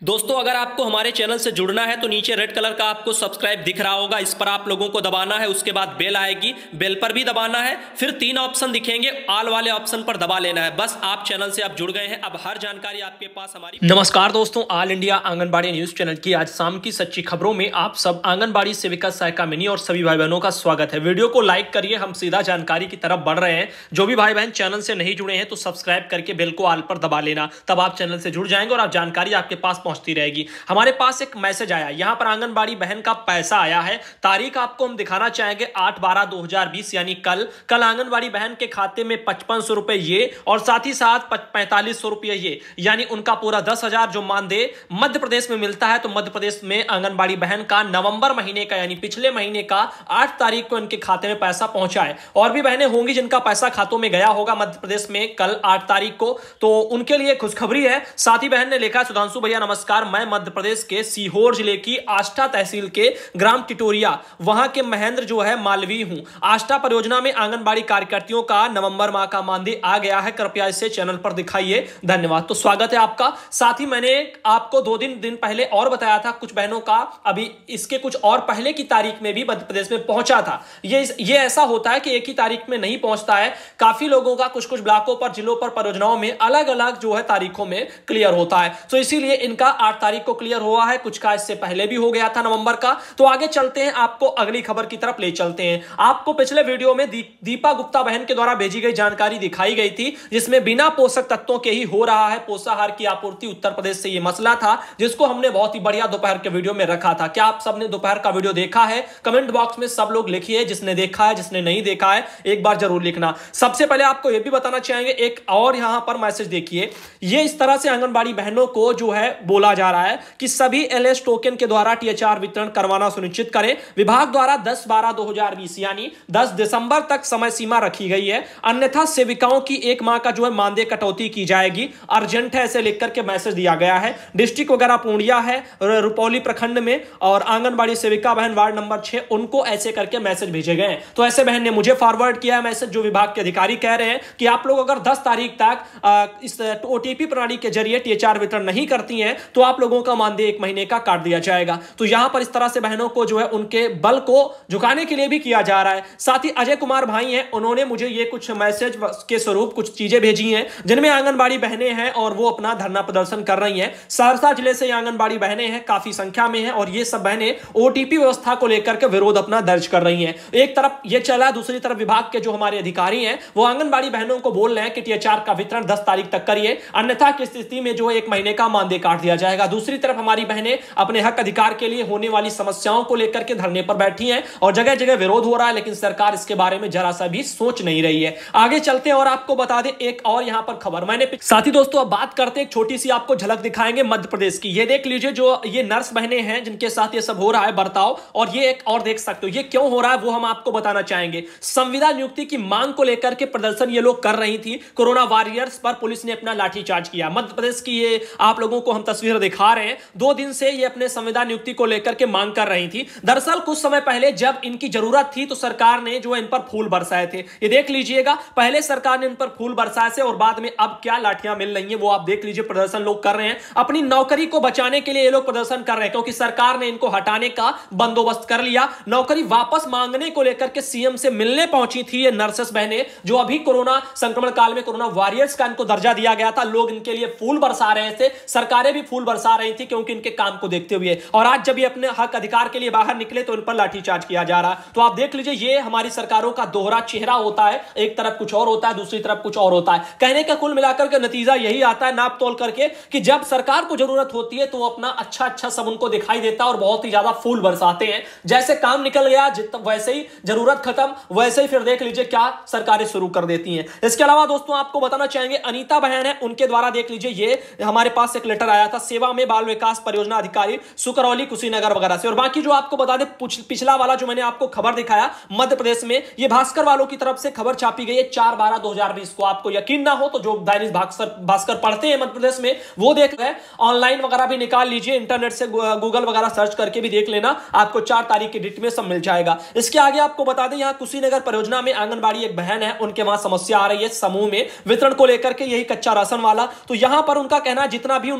दोस्तों अगर आपको हमारे चैनल से जुड़ना है तो नीचे रेड कलर का आपको सब्सक्राइब दिख रहा होगा, इस पर आप लोगों को दबाना है। उसके बाद बेल आएगी, बेल पर भी दबाना है। फिर 3 ऑप्शन दिखेंगे, ऑल वाले ऑप्शन पर दबा लेना है। बस आप चैनल से आप जुड़ गए हैं, अब हर जानकारी आपके पास हमारी। नमस्कार दोस्तों, all India Anganwadi news channel की आज शाम की सच्ची खबरों में आप सब आंगनबाड़ी सेविका सहायिका मिनी और सभी भाई बहनों का स्वागत है। वीडियो को लाइक करिए, हम सीधा जानकारी की तरफ बढ़ रहे हैं। जो भी भाई बहन चैनल से नहीं जुड़े हैं तो सब्सक्राइब करके बेल को ऑल पर दबा लेना, तब आप चैनल से जुड़ जाएंगे और आप जानकारी आपके पास पहुंचती रहेगी। हमारे पास एक मैसेज आया, यहां पर आंगनबाड़ी बहन का पैसा आया है। तारीख आपको हम दिखाना चाहेंगे 8/12/2020 यानी कल आंगनबाड़ी बहन के खाते में 5500 रुपए ये और साथ ही साथ 4500 रुपए ये, यानी उनका पूरा 10,000 जो मानदेय मध्य प्रदेश में मिलता है। तो मध्य प्रदेश में आंगनबाड़ी बहन का नवंबर महीने का यानी पिछले महीने का 8 तारीख को इनके खाते में पैसा पहुंचा है। और भी बहनें होंगी जिनका पैसा खातों में गया होगा मध्य प्रदेश में कल 8 तारीख को, तो उनके लिए खुशखबरी है। साथ ही बहन ने लिखा, सुधांशु भैया नमस्कार, मैं मध्य प्रदेश के सीहोर जिले की आष्टा तहसील के ग्राम टिटोरिया वहां के महेंद्र जो है मालवी हूं। आष्टा परियोजना में आंगनबाड़ी कार्यकर्तियों का नवंबर माह का मानदेय आ गया है, कृपया इसे चैनल पर दिखाइए, धन्यवाद। तो स्वागत है आपका। साथ ही मैंने आपको 2 दिन पहले और बताया था, कुछ बहनों का अभी इसके कुछ और पहले की तारीख में भी मध्य प्रदेश में पहुंचा था। ये ऐसा होता है कि एक ही तारीख में नहीं पहुंचता है, काफी लोगों का कुछ ब्लॉकों पर, जिलों पर, परियोजनाओं में अलग अलग जो है तारीखों में क्लियर होता है। तो इसीलिए इनका 8 तारीख को क्लियर हुआ है, कुछ का इससे पहले भी हो गया था नवंबर का। तो आगे चलते हैं, आपको अगली खबर की तरफ ले चलते हैं। आपको पिछले वीडियो में दीपा गुप्ता बहन के द्वारा भेजी गई जानकारी दिखाई गई थी, जिसमें बिना पोषक तत्वों के ही हो रहा है पोषाहार की आपूर्ति उत्तर प्रदेश से। यह मसला था जिसको हमने बहुत ही बढ़िया दोपहर के वीडियो में रखा था। क्या आप सबने दोपहर का वीडियो देखा है? कमेंट बॉक्स में सब लोग लिखिए, जिसने देखा है, जिसने नहीं देखा है एक बार जरूर लिखना। सबसे पहले आपको यह भी बताना चाहेंगे, एक और यहां पर मैसेज देखिए। ये इस तरह से आंगनबाड़ी बहनों को जो है बोला जा रहा है कि सभी एलएस टोकन के द्वारा टीएचआर वितरण करवाना सुनिश्चित करें। विभाग द्वारा 10/12/2020 यानी 10 दिसंबर तक समय सीमा रखी गई है, अन्यथा सेविकाओं की 1 माह का जो है मानदेय कटौती की जाएगी। अर्जेंट है, ऐसे लिख करके मैसेज दिया गया है। डिस्ट्रिक्ट वगैरह पूर्णिया है, रुपौली प्रखंड में, और आंगनबाड़ी सेविका बहन वार्ड नंबर 6, उनको ऐसे करके मैसेज भेजे गए। तो ऐसे बहन ने मुझे फॉरवर्ड किया है मैसेज, जो विभाग के अधिकारी कह रहे हैं कि आप लोग अगर 10 तारीख तक इस ओटीपी प्रणाली के जरिए टीएचआर वितरण नहीं करती हैं तो आप लोगों का मानदेय 1 महीने का काट दिया जाएगा। तो यहां पर इस तरह से बहनों को जो है उनके बल को झुकाने के लिए भी किया जा रहा है। साथ ही अजय कुमार भाई हैं, उन्होंने मुझे ये कुछ मैसेज के स्वरूप कुछ चीजें भेजी हैं, जिनमें आंगनबाड़ी बहनें हैं और वो अपना धरना प्रदर्शन कर रही हैं। सहरसा जिले से आंगनबाड़ी बहनें हैं, काफी संख्या में हैं, और ये सब बहनें ओटीपी व्यवस्था को लेकर के विरोध अपना दर्ज कर रही हैं। एक तरफ ये चला, दूसरी तरफ विभाग के जो हमारे अधिकारी हैं वो आंगनबाड़ी बहनों को बोल रहे हैं कि टीएचआर का वितरण 10 तारीख तक करिए, अन्यथा की स्थिति में जो 1 महीने का मानदेय काट दिया जाएगा। दूसरी तरफ हमारी बहनें अपने हक अधिकार के लिए होने वाली समस्याओं को लेकर के धरने पर बैठी हैं और जगह जगह विरोध हो रहा है, लेकिन सरकार इसके बारे में जरा सा भी सोच नहीं रही है। आगे चलते हैं और आपको बता दें एक और यहां पर खबर मैंने। साथी दोस्तों, अब बात करते हैं, एक छोटी सी आपको झलक दिखाएंगे मध्य प्रदेश की। ये देख लीजिए, जो ये नर्स बहनें हैं जिनके साथ ये सब हो रहा है बर्ताव, और ये एक और देख सकते हो ये क्यों हो रहा है वो हम आपको बताना चाहेंगे। संविदा नियुक्ति की मांग को लेकर के प्रदर्शन ये लोग कर रही थी। कोरोना वॉरियर्स पर पुलिस ने अपना लाठीचार्ज किया। मध्य प्रदेश की ये आप लोगों को हम तस्वीर दिखा रहे हैं। 2 दिन से ये अपने संविदा नियुक्ति को लेकर के मांग कर रही थी। दरअसल कुछ समय पहले जब इनकी जरूरत थी तो सरकार ने जो इन पर फूल बरसाए थे, ये देख लीजिएगा। पहले सरकार ने इन पर फूल बरसाए थे और बाद में अब क्या लाठियां मिल रही हैं वो आप देख लीजिए। प्रदर्शन लोग कर रहे हैं, अपनी नौकरी को बचाने के लिए ये लोग प्रदर्शन कर रहे हैं, क्योंकि सरकार ने इनको हटाने का बंदोबस्त कर लिया। नौकरी वापस मांगने को लेकर के सीएम से मिलने पहुंची थी ये नर्सेस बहनें, जो अभी कोरोना संक्रमण काल में कोरोना वॉरियर्स का इनको दर्जा दिया गया था। लोग इनके लिए फूल बरसा रहे थे, सरकारें भी फूल बरसा रही थी क्योंकि इनके काम को देखते हुए। और आज जब ये अपने हक अधिकार के लिए बाहर निकले तो इन पर लाठीचार्ज किया जा रहा। तो आप देख लीजिए, ये हमारी सरकारों का दोहरा चेहरा होता है, एक तरफ कुछ और होता है, दूसरी तरफ कुछ और होता है। कहने का कुल मिलाकर के नतीजा यही आता है, नाप तोल करके, कि जब सरकार को जरूरत होती है तो अपना अच्छा सब उनको दिखाई देता है और बहुत ही ज्यादा फूल बरसाते हैं। जैसे काम निकल गया वैसे ही जरूरत खत्म, वैसे ही फिर देख लीजिए क्या सरकारें शुरू कर देती हैं। इसके अलावा दोस्तों आपको बताना चाहेंगे, अनीता बहन है, उनके द्वारा देख लीजिए, ये हमारे पास एक लेटर आया था सेवा में बाल विकास परियोजना अधिकारी सुकरौली कुशीनगर वगैरह से। और बाकी जो आपको बता दें, पिछला वाला जो मैंने आपको खबर दिखाया मध्य प्रदेश में, ये भास्कर वालों की तरफ से खबर छापी गई है 4/12/2020 को। आपको यकीन ना हो तो जो दैनिक भास्कर पढ़ते हैं मध्य प्रदेश में वो देख रहे हैं, ऑनलाइन वगैरह भी निकाल लीजिए, इंटरनेट से गूगल वगैरह सर्च करके भी देख लेना, आपको 4 तारीख की डेट में सब मिल जाएगा। इसके आगे आपको बता दें, यहां कुशीनगर परियोजना में आंगनबाड़ी एक बहन है, उनके वहां समस्या आ रही है समूह में वितरण को लेकर के, यही कच्चा राशन वाला। तो यहां पर उनका कहना है जितना भी उनको मिलना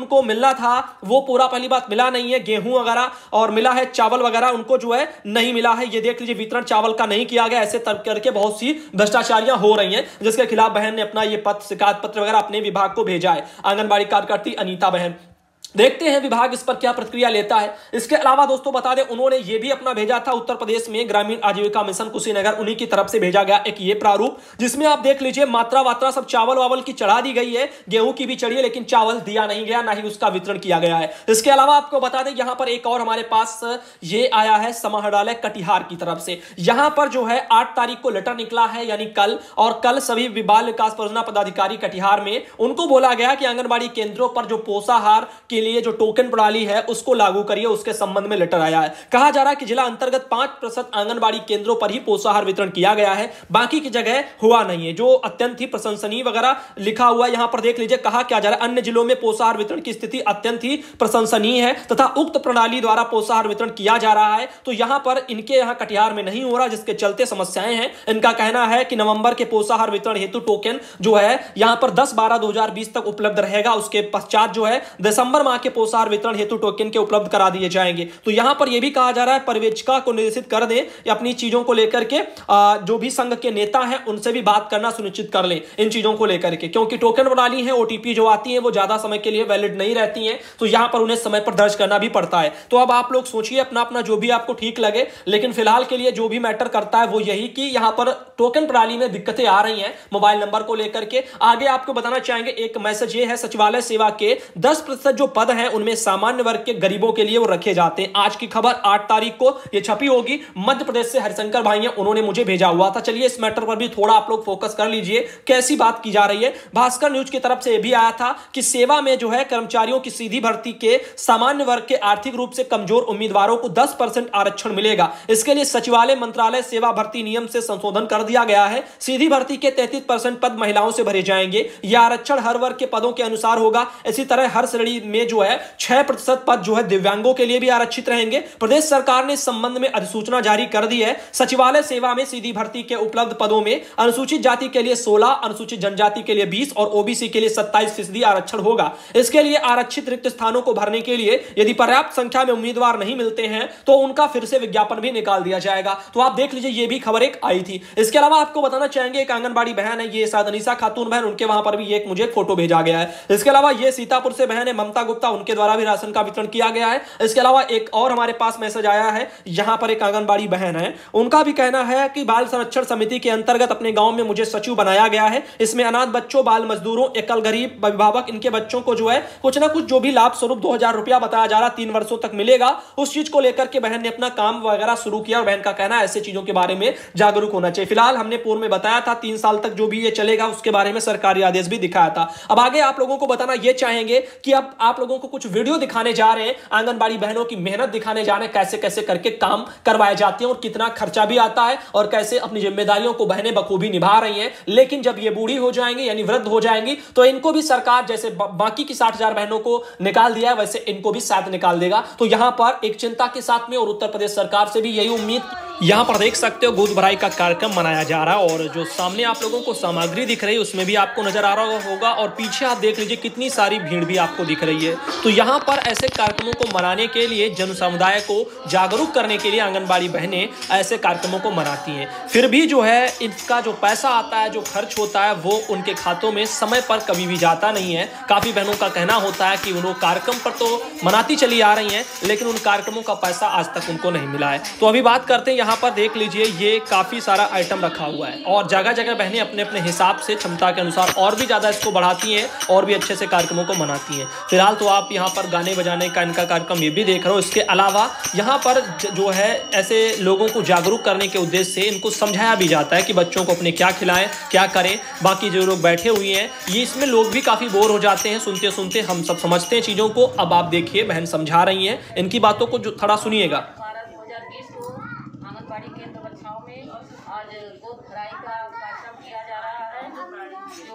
मिला था वो पूरा पहली बात मिला नहीं है, गेहूं वगैरह और मिला है चावल वगैरह, उनको जो है नहीं मिला है। ये देख लीजिए वितरण चावल का नहीं किया गया, ऐसे तर्क करके बहुत सी भ्रष्टाचारियां हो रही हैं, जिसके खिलाफ बहन ने अपना ये पत्र, शिकायत पत्र वगैरह अपने विभाग को भेजा है। आंगनबाड़ी कार्यकर्ती अनीता बहन, देखते हैं विभाग इस पर क्या प्रतिक्रिया लेता है। इसके अलावा दोस्तों बता दें, उन्होंने ये भी अपना भेजा था उत्तर प्रदेश में ग्रामीण आजीविका मिशन कुशीनगर, उन्हीं की तरफ से भेजा गया एक ये प्रारूप, जिसमें आप देख लीजिए मात्रा वात्रा सब चावल वावल की चढ़ा दी गई है, गेहूं की भी चढ़ी है, लेकिन चावल दिया नहीं गया, ना ही उसका वितरण किया गया है। इसके अलावा आपको बता दें यहां पर एक और हमारे पास ये आया है समाहरणालय कटिहार की तरफ से। यहां पर जो है 8 तारीख को लेटर निकला है, यानी कल, और कल सभी बाल विकास परियोजना पदाधिकारी कटिहार में उनको बोला गया कि आंगनबाड़ी केंद्रों पर जो पोषाहार के लिए जो टोकन प्रणाली है उसको लागू करिए, उसके संबंध में लेटर आया है। कहा जा रहा है कि जिला अंतर्गत 5% आंगनबाड़ी केंद्रों पर ही पोषाहार वितरण किया गया है, बाकी की जगह हुआ नहीं है, जो अत्यंत ही प्रशंसनीय वगैरह लिखा हुआ है। यहां पर देख लीजिए कहा क्या जा रहा है, अन्य जिलों में पोषाहार वितरण की स्थिति अत्यंत ही प्रशंसनीय है तथा उक्त प्रणाली द्वारा पोषाहार वितरण किया जा रहा है। तो यहां पर इनके यहां कटिहार में नहीं हो रहा, जिसके चलते समस्याएं हैं। इनका कहना है कि नवंबर के पोषाहार वितरण हेतु टोकन जो है यहां पर 10/12/2020 तक उपलब्ध रहेगा, उसके पश्चात जो है दिसंबर माह के पोषाहार वितरण हेतु टोकन के उपलब्ध करा दिए जाएंगे। तो यहां पर यह भी कहा जा रहा है पर्यवेक्षिका को निर्देशित कर दें या अपनी चीजों को लेकर के जो भी संघ के नेता हैं उनसे भी बात करना सुनिश्चित कर लें इन चीजों को लेकर के, क्योंकि टोकन प्रणाली है, ओटीपी जो आती है वो ज्यादा समय के लिए वैलिड नहीं रहती है, तो यहां पर उन्हें समय पर दर्ज करना भी पड़ता है। तो अब आप लोग सोचिए अपना अपना जो भी आपको ठीक लगे, लेकिन फिलहाल के लिए जो भी मैटर करता है वो यही कि यहां पर टोकन प्रणाली में दिक्कतें आ रही हैं मोबाइल नंबर को लेकर के। आगे आपको बताना चाहेंगे एक मैसेज ये है, सचिवालय सेवा के 10% जो पद हैं उनमें सामान्य वर्ग के गरीबों के लिए वो रखे जाते हैं। आज की खबर 8 तारीख को ये छपी होगी, मध्य प्रदेश से हरिशंकर भाई हैं, उन्होंने मुझे भेजा हुआ था। चलिए इस मैटर पर भी थोड़ा आप लोग फोकस कर लीजिए, कैसी बात की जा रही है। भास्कर न्यूज की तरफ से यह भी आया था कि सेवा में जो है कर्मचारियों की सीधी भर्ती के सामान्य वर्ग के आर्थिक रूप से कमजोर उम्मीदवारों को 10% आरक्षण मिलेगा। इसके लिए सचिवालय मंत्रालय सेवा भर्ती नियम से संशोधन कर दिया गया है। सीधी भर्ती के 33% पद महिलाओं से भरे जाएंगे। यह आरक्षण हर वर्ग के पदों के अनुसार होगा। इसी तरह हर श्रेणी में जो है 6% पद जो है दिव्यांगों के लिए भी आरक्षित रहेंगे। प्रदेश सरकार ने इस संबंध में अधिसूचना जारी कर दी है। सचिवालय सेवा में सीधी भर्ती के उपलब्ध पदों में अनुसूचित जाति के लिए 16, अनुसूचित जनजाति के लिए 20 और ओबीसी के लिए 27% आरक्षण होगा। इसके लिए आरक्षित रिक्त स्थानों को भरने के लिए यदि पर्याप्त संख्या में उम्मीदवार नहीं मिलते हैं तो उनका फिर से विज्ञापन भी निकाल दिया जाएगा। तो आप देख लीजिए ये भी खबर एक आई थी। इसके अलावा आपको बताना चाहेंगे एक आंगनबाड़ी बहन है, ये शायद अनीसा खातून बहन, उनके वहां पर भी एक मुझे फोटो भेजा गया है। इसके अलावा ये सीतापुर से बहन है ममता गुप्ता, उनके द्वारा भी राशन का वितरण किया गया है। इसके अलावा एक और हमारे पास मैसेज आया है, यहां पर एक आंगनबाड़ी बहन है, उनका भी कहना है कि बाल संरक्षण समिति के अंतर्गत अपने गांव में मुझे सचिव बनाया गया है। इसमें अनाथ बच्चों, बाल मजदूरों, एकल गरीब अभिभावक, इनके बच्चों को जो है कुछ ना कुछ जो भी लाभ स्वरूप 2000 रुपया बताया जा रहा 3 वर्षों तक मिलेगा, उस चीज को लेकर के बहन ने अपना काम वगैरह शुरू किया। और बहन का कहना है ऐसे चीजों के बारे में जागरूक होना चाहिए। फिलहाल हमने पूर्व में बताया था 3 साल तक जो भी ये चलेगा उसके बारे में सरकारी आदेश भी दिखाया था। अब आगे आप लोगों को बताना ये चाहेंगे कि अब आप लोगों को कुछ वीडियो दिखाने जा रहे हैं, आंगनबाड़ी बहनों की मेहनत दिखाने जा रहे हैं, कैसे कैसे करके काम करवाए जाते हैं और कितना खर्चा भी आता है और कैसे अपनी जिम्मेदारियों को बहनें बखूबी निभा रही हैं। लेकिन जब ये बूढ़ी हो जाएंगी यानी वृद्ध हो जाएंगी तो इनको भी सरकार जैसे बाकी की 60,000 बहनों को निकाल दिया है वैसे इनको भी शायद निकाल देगा। तो यहां पर एक चिंता के साथ में और उत्तर प्रदेश सरकार से भी यही उम्मीद। यहां पर देख सकते हो गोद भराई का कार्यक्रम मनाया जा रहा है और जो सामने आप लोगों को सामग्री दिख रही है उसमें भी आपको नजर आ रहा होगा और पीछे आप देख लीजिए कितनी सारी भीड़ भी आपको दिख रही है। तो यहां पर ऐसे कार्यक्रमों को मनाने के लिए जन समुदाय को जागरूक करने के लिए आंगनबाड़ी बहनें ऐसे कार्यक्रमों को मनाती हैं। फिर भी जो है इनका जो पैसा आता है, जो खर्च होता है वो उनके खातों में समय पर कभी भी जाता नहीं है। काफी बहनों का कहना होता है कि उन्होंने कार्यक्रम पर तो मनाती चली आ रही हैं लेकिन उन कार्यक्रमों का पैसा आज तक उनको नहीं मिला है। तो अभी बात करते हैं, यहाँ पर देख लीजिए ये काफी सारा आइटम रखा हुआ है और जगह जगह बहनें अपने अपने हिसाब से क्षमता के अनुसार और भी ज्यादा इसको बढ़ाती हैं और भी अच्छे से कार्यक्रमों को मनाती हैं। फिलहाल तो आप यहाँ पर गाने बजाने का इनका कार्यक्रम ये भी देख रहे हो। इसके अलावा यहाँ पर जो है ऐसे लोगों को जागरूक करने के उद्देश्य से इनको समझाया भी जाता है कि बच्चों को अपने क्या खिलाएं, क्या करें। बाकी जो लोग बैठे हुए हैं ये इसमें लोग भी काफी बोर हो जाते हैं सुनते सुनते, हम सब समझते हैं चीजों को। अब आप देखिए बहन समझा रही हैं, इनकी बातों को जो थोड़ा सुनिएगा। 2020 को आंगनबाड़ी केंद्र बच्चाओं में आज गोद भराई का कार्यक्रम किया जा रहा है। जो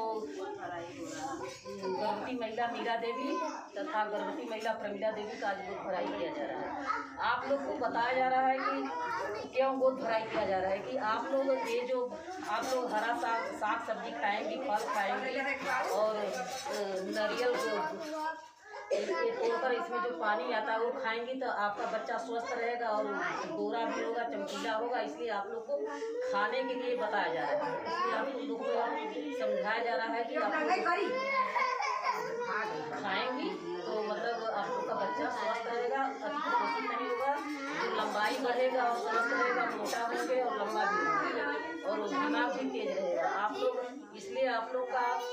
गर्भवती महिला मीरा देवी तथा गर्भवती महिला प्रमिला देवी का आज गोद भराई किया जा रहा है। आप लोग को बताया जा रहा है कि क्यों गोद भराई किया जा रहा है कि आप लोग ये जो आप लोग हरा साग सब्जी खाएंगी, फल खाएंगी और नारियल ये तोड़कर इसमें जो पानी आता है वो खाएंगी तो आपका बच्चा स्वस्थ रहेगा और गोरा भी होगा, चमकीला होगा। इसलिए आप लोग को खाने के लिए बताया जा रहा है, इसलिए आप लोग को समझाया जा रहा है कि आप खाएंगी तो मतलब आप लोग का बच्चा स्वस्थ रहेगा, अतिपोषित नहीं होगा, जो लंबाई बढ़ेगा और स्वस्थ रहेगा, मोटा होंगे और लंबा भी होंगे और दिमाग भी तेज रहेगा आप लोग। इसलिए आप लोग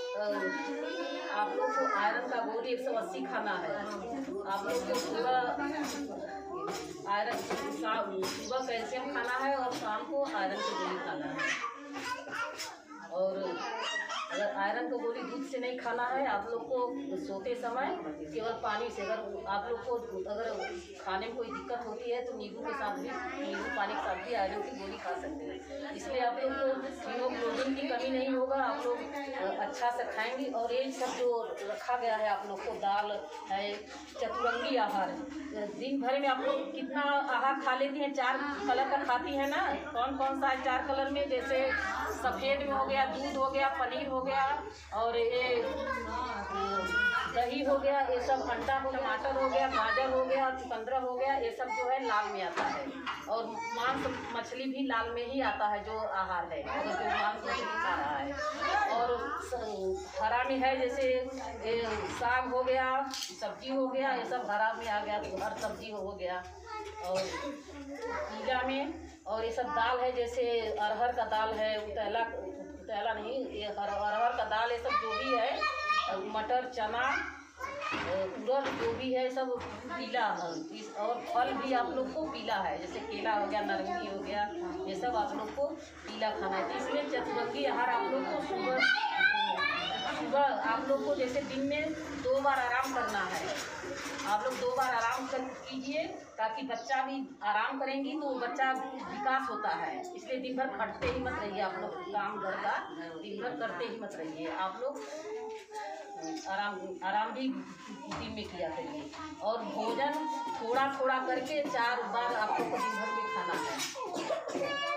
को आयरन का गोली 180 खाना है। आप लोग को सुबह आयरन, सुबह कैल्शियम खाना है और शाम को आयरन की गोली खाना है। और अगर आयरन को गोली दूध से नहीं खाना है, आप लोग को सोते समय केवल पानी से, अगर आप लोग को अगर खाने में कोई दिक्कत होती है तो नींबू के साथ भी, नींबू पानी के साथ भी आयरन की गोली खा सकते हैं। इसलिए आप लोग को हीमोग्लोबिन की कमी नहीं होगा, आप लोग अच्छा से खाएंगे। और ये सब जो रखा गया है आप लोग को, दाल है, चतुरंगी आहार, दिन भर में आप लोग कितना आहार खा लेती हैं? 4 कलर का खाती है ना? कौन कौन सा है 4 कलर में? जैसे सफ़ेद में हो गया, दूध हो गया, पनीर हो गया और ये दही हो गया, ये सब अंडा हो, टमाटर हो गया, गाजर हो गया और चुकंदर हो गया, ये सब जो है लाल में आता है। और मांस मछली भी लाल में ही आता है जो आहार है, अगर जो मांस मछली खा रहा है। और हरा में है, जैसे साग हो गया, सब्जी हो गया, ये सब हरा में आ गया, तो हर सब्जी हो गया। और पीला में और ये सब दाल है, जैसे अरहर का दाल है, उतैला नहीं, ये अरहर का दाल, ये सब जो भी है, मटर, चना, उड़द, जो भी है सब पीला है। और फल भी आप लोग को पीला है, जैसे केला हो गया, नारंगी हो गया, ये सब आप लोग को पीला खाना है। इसमें चतुरंगी आहार आप लोग को सुबह आप लोग को जैसे दिन में 2 बार आराम करना है। आप लोग 2 बार आराम कीजिए ताकि बच्चा भी आराम करेंगी तो बच्चा विकास होता है। इसलिए दिन भर खटते ही मत रहिए, आप लोग काम घर का दिन भर करते ही मत रहिए। आप लोग आराम भी दिन में किया करिए। और भोजन थोड़ा थोड़ा करके 4 बार आप लोग को दिन भर में खाना है।